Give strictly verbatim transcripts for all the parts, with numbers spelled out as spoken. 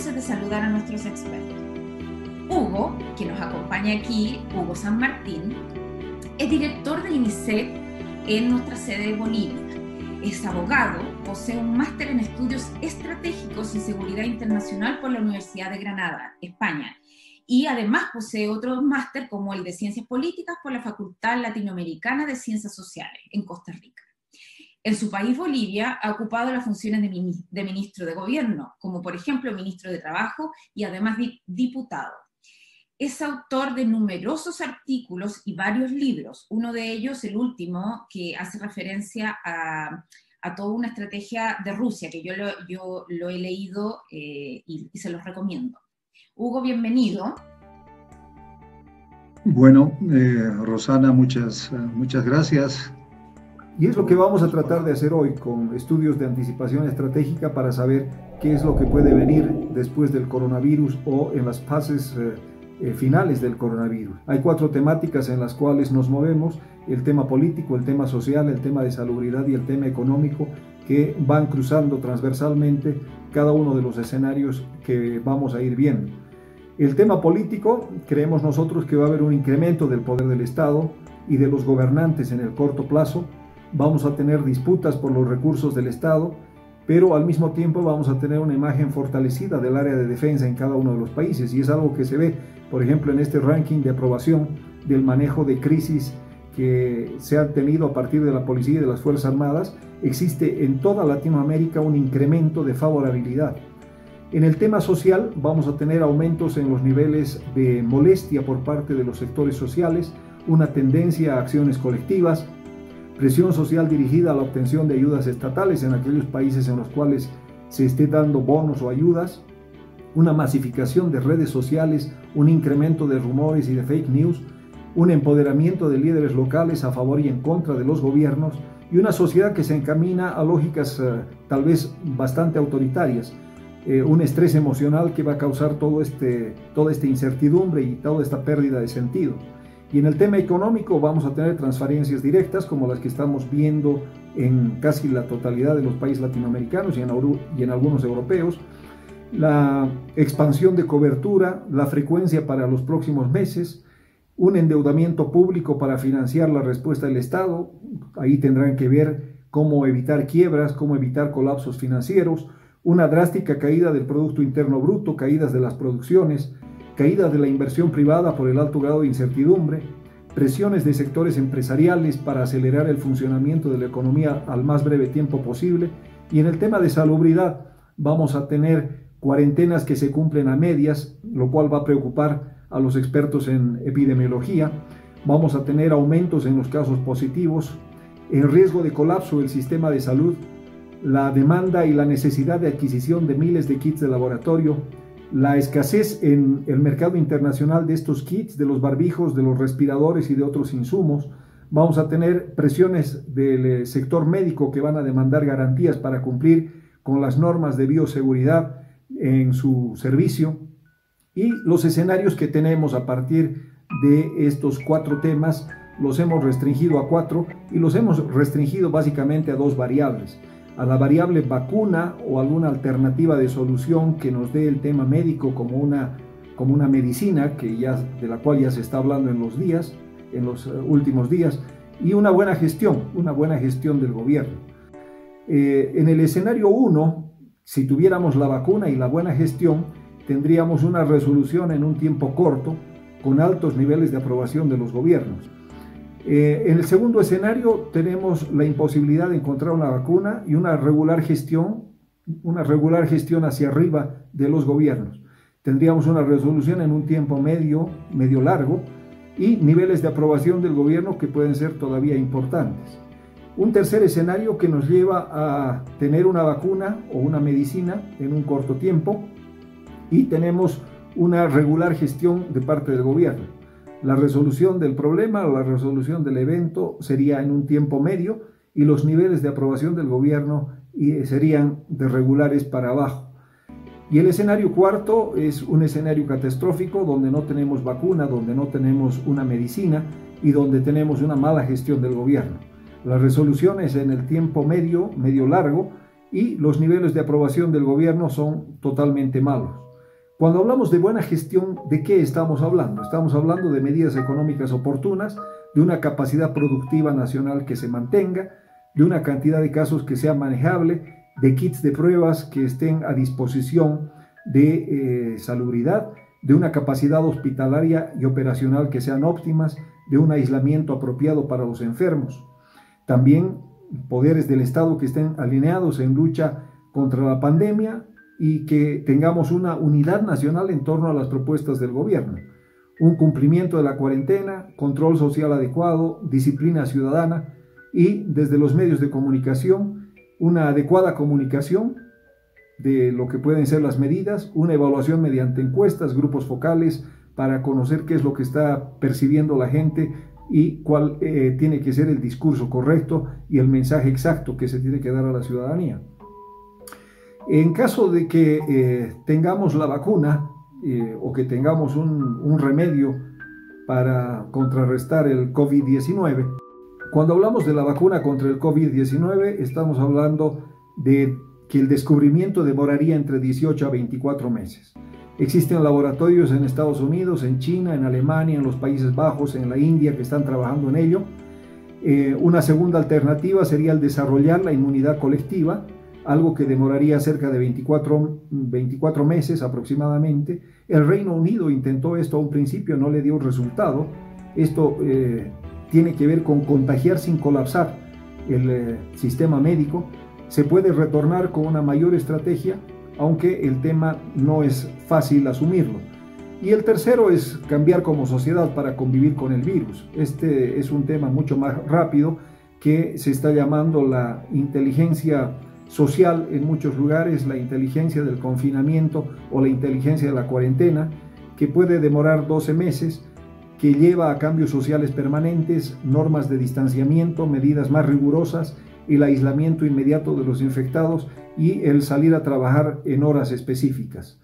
entonces de saludar a nuestros expertos. Hugo, que nos acompaña aquí, Hugo San Martín, es director del INICET en nuestra sede de Bolivia. Es abogado, posee un máster en estudios estratégicos y seguridad internacional por la Universidad de Granada, España, y además posee otro máster como el de Ciencias Políticas por la Facultad Latinoamericana de Ciencias Sociales en Costa Rica. En su país, Bolivia, ha ocupado las funciones de, mini, de ministro de gobierno, como por ejemplo ministro de Trabajo y además diputado. Es autor de numerosos artículos y varios libros, uno de ellos, el último, que hace referencia a, a toda una estrategia de Rusia, que yo lo, yo lo he leído eh, y, y se los recomiendo. Hugo, bienvenido. Bueno, eh, Rosana, muchas, muchas gracias. Y es lo que vamos a tratar de hacer hoy con estudios de anticipación estratégica para saber qué es lo que puede venir después del coronavirus o en las fases eh, eh, finales del coronavirus. Hay cuatro temáticas en las cuales nos movemos: el tema político, el tema social, el tema de salubridad y el tema económico, que van cruzando transversalmente cada uno de los escenarios que vamos a ir viendo. El tema político, creemos nosotros que va a haber un incremento del poder del Estado y de los gobernantes en el corto plazo. Vamos a tener disputas por los recursos del Estado, pero al mismo tiempo vamos a tener una imagen fortalecida del área de defensa en cada uno de los países, y es algo que se ve, por ejemplo, en este ranking de aprobación del manejo de crisis que se ha tenido a partir de la policía y de las Fuerzas Armadas. Existe en toda Latinoamérica un incremento de favorabilidad. En el tema social vamos a tener aumentos en los niveles de molestia por parte de los sectores sociales, una tendencia a acciones colectivas, presión social dirigida a la obtención de ayudas estatales en aquellos países en los cuales se esté dando bonos o ayudas, una masificación de redes sociales, un incremento de rumores y de fake news, un empoderamiento de líderes locales a favor y en contra de los gobiernos, y una sociedad que se encamina a lógicas eh, tal vez bastante autoritarias, eh, un estrés emocional que va a causar todo este, toda esta incertidumbre y toda esta pérdida de sentido. Y en el tema económico vamos a tener transferencias directas como las que estamos viendo en casi la totalidad de los países latinoamericanos y en, y en algunos europeos, la expansión de cobertura, la frecuencia para los próximos meses, un endeudamiento público para financiar la respuesta del Estado. Ahí tendrán que ver cómo evitar quiebras, cómo evitar colapsos financieros, una drástica caída del Producto Interno Bruto, caídas de las producciones, caída de la inversión privada por el alto grado de incertidumbre, presiones de sectores empresariales para acelerar el funcionamiento de la economía al más breve tiempo posible. Y en el tema de salubridad vamos a tener cuarentenas que se cumplen a medias, lo cual va a preocupar a los expertos en epidemiología. Vamos a tener aumentos en los casos positivos, el riesgo de colapso del sistema de salud, la demanda y la necesidad de adquisición de miles de kits de laboratorio, la escasez en el mercado internacional de estos kits, de los barbijos, de los respiradores y de otros insumos. Vamos a tener presiones del sector médico que van a demandar garantías para cumplir con las normas de bioseguridad en su servicio. Y los escenarios que tenemos a partir de estos cuatro temas los hemos restringido a cuatro, y los hemos restringido básicamente a dos variables: a la variable vacuna o alguna alternativa de solución que nos dé el tema médico como una, como una medicina que ya, de la cual ya se está hablando en los días, en los últimos días, y una buena gestión, una buena gestión del gobierno. Eh, en el escenario uno, si tuviéramos la vacuna y la buena gestión, tendríamos una resolución en un tiempo corto con altos niveles de aprobación de los gobiernos. Eh, en el segundo escenario tenemos la imposibilidad de encontrar una vacuna y una regular gestión, una regular gestión hacia arriba de los gobiernos. Tendríamos una resolución en un tiempo medio, medio largo, y niveles de aprobación del gobierno que pueden ser todavía importantes. Un tercer escenario que nos lleva a tener una vacuna o una medicina en un corto tiempo, y tenemos una regular gestión de parte del gobierno. La resolución del problema o la resolución del evento sería en un tiempo medio, y los niveles de aprobación del gobierno serían de regulares para abajo. Y el escenario cuarto es un escenario catastrófico donde no tenemos vacuna, donde no tenemos una medicina y donde tenemos una mala gestión del gobierno. Las resoluciones en el tiempo medio, medio largo, y los niveles de aprobación del gobierno son totalmente malos. Cuando hablamos de buena gestión, ¿de qué estamos hablando? Estamos hablando de medidas económicas oportunas, de una capacidad productiva nacional que se mantenga, de una cantidad de casos que sea manejable, de kits de pruebas que estén a disposición de eh, salubridad, de una capacidad hospitalaria y operacional que sean óptimas, de un aislamiento apropiado para los enfermos. También poderes del Estado que estén alineados en lucha contra la pandemia y que tengamos una unidad nacional en torno a las propuestas del gobierno. Un cumplimiento de la cuarentena, control social adecuado, disciplina ciudadana y desde los medios de comunicación, una adecuada comunicación de lo que pueden ser las medidas, una evaluación mediante encuestas, grupos focales, para conocer qué es lo que está percibiendo la gente y cuál eh, tiene que ser el discurso correcto y el mensaje exacto que se tiene que dar a la ciudadanía. En caso de que eh, tengamos la vacuna eh, o que tengamos un, un remedio para contrarrestar el COVID diecinueve, cuando hablamos de la vacuna contra el COVID diecinueve, estamos hablando de que el descubrimiento demoraría entre dieciocho a veinticuatro meses. Existen laboratorios en Estados Unidos, en China, en Alemania, en los Países Bajos, en la India que están trabajando en ello. Eh, una segunda alternativa sería el desarrollar la inmunidad colectiva, algo que demoraría cerca de veinticuatro, veinticuatro meses aproximadamente. El Reino Unido intentó esto a un principio, no le dio resultado. Esto eh, tiene que ver con contagiar sin colapsar el eh, sistema médico. Se puede retornar con una mayor estrategia, aunque el tema no es fácil asumirlo. Y el tercero es cambiar como sociedad para convivir con el virus. Este es un tema mucho más rápido que se está llamando la inteligencia social en muchos lugares, la inteligencia del confinamiento o la inteligencia de la cuarentena, que puede demorar doce meses, que lleva a cambios sociales permanentes, normas de distanciamiento, medidas más rigurosas, el aislamiento inmediato de los infectados y el salir a trabajar en horas específicas.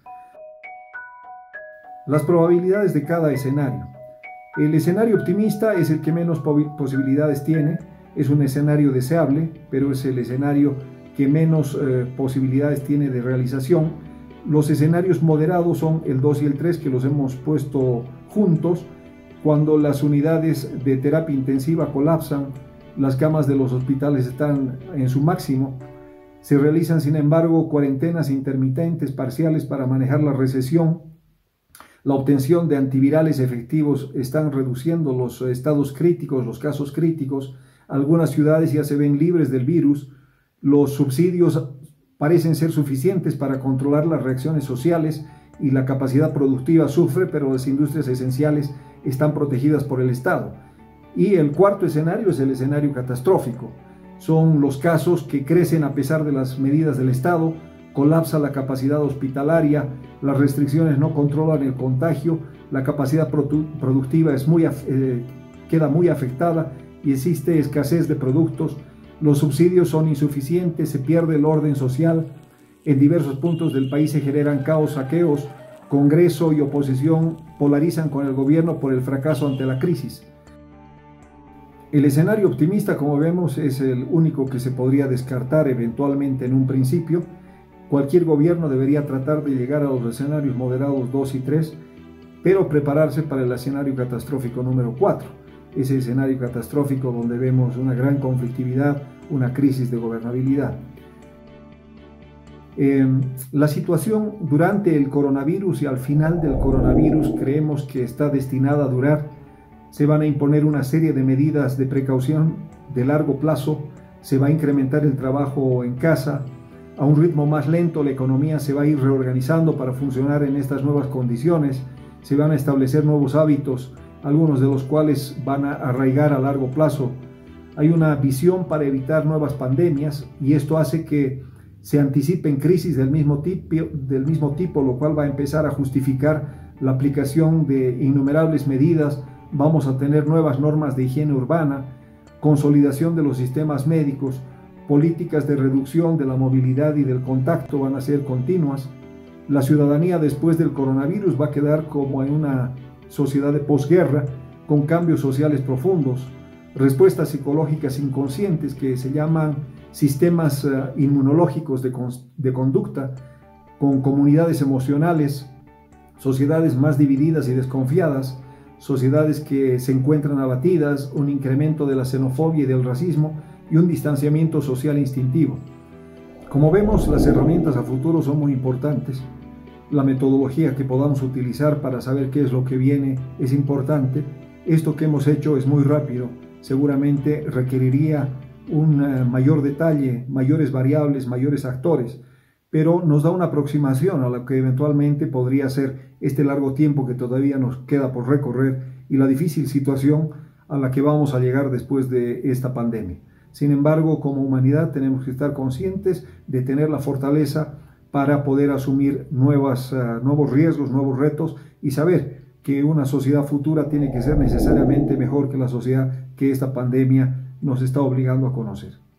Las probabilidades de cada escenario. El escenario optimista es el que menos posibilidades tiene, es un escenario deseable, pero es el escenario que menos eh, posibilidades tiene de realización. Los escenarios moderados son el dos y el tres, que los hemos puesto juntos, cuando las unidades de terapia intensiva colapsan, las camas de los hospitales están en su máximo. Se realizan, sin embargo, cuarentenas intermitentes parciales para manejar la recesión. La obtención de antivirales efectivos están reduciendo los estados críticos, los casos críticos. Algunas ciudades ya se ven libres del virus. Los subsidios parecen ser suficientes para controlar las reacciones sociales y la capacidad productiva sufre, pero las industrias esenciales están protegidas por el Estado. Y el cuarto escenario es el escenario catastrófico. Son los casos que crecen a pesar de las medidas del Estado, colapsa la capacidad hospitalaria, las restricciones no controlan el contagio, la capacidad produ productiva es muy, eh, queda muy afectada y existe escasez de productos, los subsidios son insuficientes, se pierde el orden social, en diversos puntos del país se generan caos, saqueos, Congreso y oposición polarizan con el gobierno por el fracaso ante la crisis. El escenario optimista, como vemos, es el único que se podría descartar eventualmente en un principio. Cualquier gobierno debería tratar de llegar a los escenarios moderados dos y tres, pero prepararse para el escenario catastrófico número cuatro. Ese escenario catastrófico donde vemos una gran conflictividad, una crisis de gobernabilidad. Eh, la situación durante el coronavirus y al final del coronavirus creemos que está destinada a durar. Se van a imponer una serie de medidas de precaución de largo plazo, se va a incrementar el trabajo en casa, a un ritmo más lento la economía se va a ir reorganizando para funcionar en estas nuevas condiciones, se van a establecer nuevos hábitos, algunos de los cuales van a arraigar a largo plazo. Hay una visión para evitar nuevas pandemias y esto hace que se anticipen crisis del mismo tipo, del mismo tipo, lo cual va a empezar a justificar la aplicación de innumerables medidas. Vamos a tener nuevas normas de higiene urbana, consolidación de los sistemas médicos, políticas de reducción de la movilidad y del contacto van a ser continuas. La ciudadanía después del coronavirus va a quedar como en una sociedad de posguerra, con cambios sociales profundos, respuestas psicológicas inconscientes que se llaman sistemas uh, inmunológicos de, de conducta, con comunidades emocionales sociedades más divididas y desconfiadas, sociedades que se encuentran abatidas, un incremento de la xenofobia y del racismo y un distanciamiento social instintivo. Como vemos, las herramientas a futuro son muy importantes. La metodología que podamos utilizar para saber qué es lo que viene es importante. Esto que hemos hecho es muy rápido, seguramente requeriría un mayor detalle, mayores variables, mayores actores, pero nos da una aproximación a lo que eventualmente podría ser este largo tiempo que todavía nos queda por recorrer y la difícil situación a la que vamos a llegar después de esta pandemia. Sin embargo, como humanidad tenemos que estar conscientes de tener la fortaleza para poder asumir nuevas, uh, nuevos riesgos, nuevos retos y saber que una sociedad futura tiene que ser necesariamente mejor que la sociedad que esta pandemia nos está obligando a conocer.